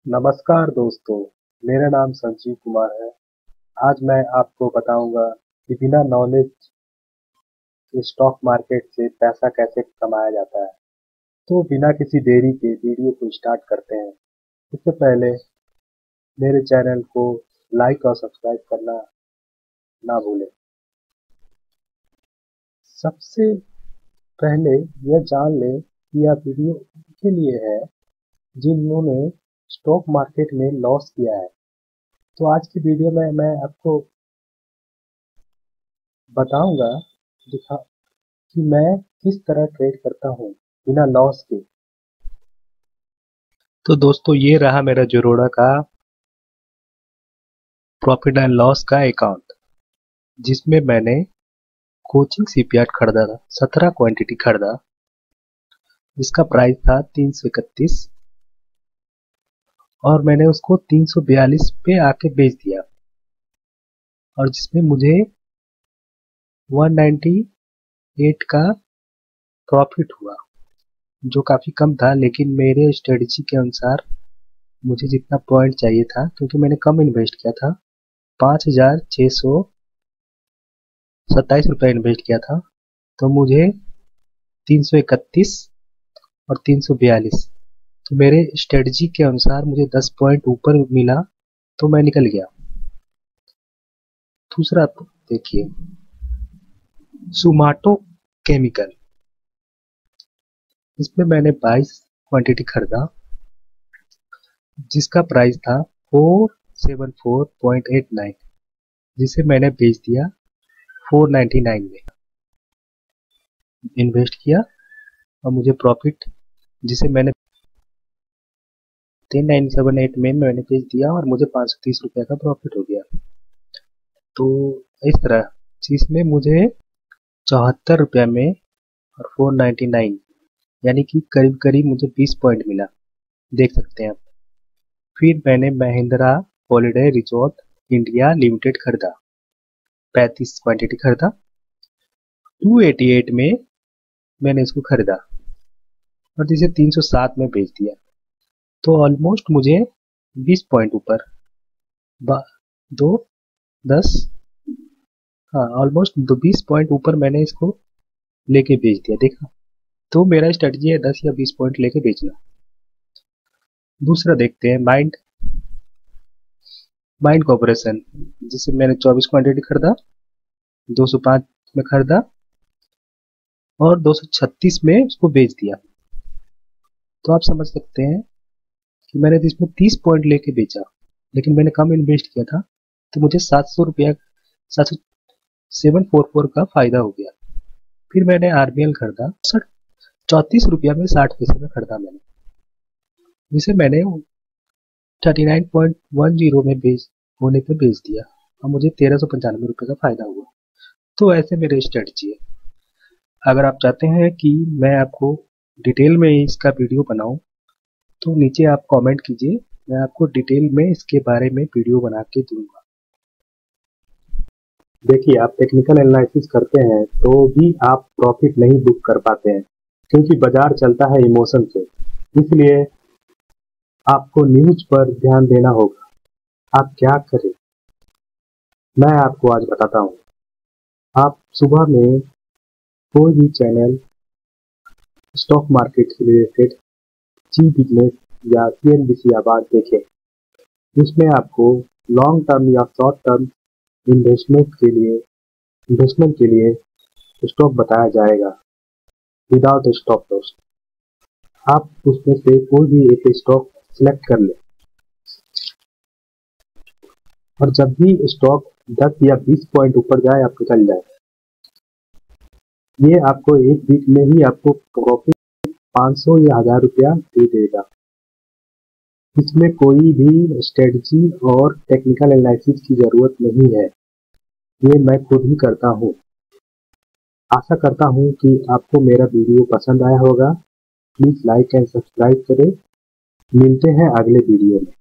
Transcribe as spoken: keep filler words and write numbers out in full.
नमस्कार दोस्तों, मेरा नाम संजीव कुमार है। आज मैं आपको बताऊंगा कि बिना नॉलेज के स्टॉक मार्केट से पैसा कैसे कमाया जाता है। तो बिना किसी देरी के वीडियो को स्टार्ट करते हैं। इससे पहले मेरे चैनल को लाइक और सब्सक्राइब करना ना भूलें। सबसे पहले यह जान लें कि यह वीडियो उनके लिए है जिन्होंने स्टॉक मार्केट में लॉस किया है। तो आज की वीडियो में मैं आपको बताऊंगा दिखा कि मैं किस तरह ट्रेड करता हूं बिना लॉस के। तो दोस्तों, ये रहा मेरा ज़ीरोधा का प्रॉफिट एंड लॉस का अकाउंट, जिसमें मैंने कोचिंग शिपयार्ड खरीदा था। सत्रह क्वांटिटी खरीदा, जिसका प्राइस था तीन सौ इकतीस, और मैंने उसको तीन सौ बयालीस पे आके बेच दिया, और जिसमें मुझे एक सौ अट्ठानवे का प्रॉफिट हुआ, जो काफ़ी कम था। लेकिन मेरे स्ट्रेटजी के अनुसार मुझे जितना पॉइंट चाहिए था, क्योंकि मैंने कम इन्वेस्ट किया था, पाँच हजार छः सौ सत्ताईस रुपये इन्वेस्ट किया था, तो मुझे तीन सौ इकतीस और तीन सौ बयालीस, तो मेरे स्ट्रेटजी के अनुसार मुझे दस पॉइंट ऊपर मिला, तो मैं निकल गया। दूसरा देखिए, सुमाटो केमिकल, इसमें मैंने बाईस क्वांटिटी खरीदा, जिसका प्राइस था four seven four point eight nine, जिसे मैंने बेच दिया फोर नाइन्टी नाइन में। इन्वेस्ट किया और मुझे प्रॉफिट, जिसे मैंने टेन नाइन सेवन एट में मैंने बेच दिया, और मुझे पाँच सौ तीस रुपये का प्रॉफिट हो गया। तो इस तरह जिसमें मुझे चौहत्तर रुपये में और फोर नाइन्टी नाइन, यानी कि करीब करीब मुझे बीस पॉइंट मिला, देख सकते हैं आप। फिर मैंने Mahindra holiday resort India limited खरीदा, पैंतीस क्वांटिटी खरीदा, दो सौ अट्ठासी में मैंने इसको खरीदा, और जिसे तीन सौ सात में बेच दिया। तो ऑलमोस्ट मुझे बीस पॉइंट ऊपर, दो दस हाँ ऑलमोस्ट दो बीस पॉइंट ऊपर मैंने इसको लेके बेच दिया, देखा। तो मेरा स्ट्रेटजी है दस या बीस पॉइंट लेके बेचना। दूसरा देखते हैं, माइंड माइंड कॉर्पोरेशन, जिसे मैंने चौबीस क्वांटिटी खरीदा, दो सौ पाँच में खरीदा, और दो सौ छत्तीस में उसको बेच दिया। तो आप समझ सकते हैं कि मैंने इसमें तीस पॉइंट लेके बेचा, लेकिन मैंने कम इन्वेस्ट किया था, तो मुझे सात सौ रुपया सात सौ सेवन फोर फोर का फायदा हो गया। फिर मैंने आरबीएल खरीदा, चौंतीस रुपया में साठ पैसे में खरीदा मैंने, जिसे मैंने thirty nine point one zero में बेच होने पे बेच दिया, और मुझे तेरह सौ पंचानवे रुपये का फायदा हुआ। तो ऐसे मेरे स्ट्रेटजी है। अगर आप चाहते हैं कि मैं आपको डिटेल में इसका वीडियो बनाऊं, तो नीचे आप कमेंट कीजिए, मैं आपको डिटेल में इसके बारे में वीडियो बना के दूंगा। देखिए, आप टेक्निकल एनालिसिस करते हैं तो भी आप प्रॉफिट नहीं बुक कर पाते हैं, क्योंकि बाजार चलता है इमोशन से। इसलिए आपको न्यूज पर ध्यान देना होगा। आप क्या करें, मैं आपको आज बताता हूँ। आप सुबह में कोई भी चैनल स्टॉक मार्केट से रिलेटेड, जी बिजनेस या सीएनबीसी आवाज देखें। इसमें आपको लॉन्ग टर्म या शॉर्ट टर्म इन्वेस्टमेंट के लिए इन्वेस्टमेंट के लिए स्टॉक बताया जाएगा विदाउट स्टॉप लॉस। आप उसमें से कोई भी एक स्टॉक सिलेक्ट कर लें, और जब भी स्टॉक दस या बीस पॉइंट ऊपर जाए, आप निकल जाए। ये आपको एक वीक में ही आपको प्रॉफिट पाँच सौ या हजार रुपया दे देगा। इसमें कोई भी स्ट्रेटजी और टेक्निकल एनालिसिस की जरूरत नहीं है, ये मैं खुद ही करता हूँ। आशा करता हूँ कि आपको मेरा वीडियो पसंद आया होगा। प्लीज लाइक एंड सब्सक्राइब करें। मिलते हैं अगले वीडियो में।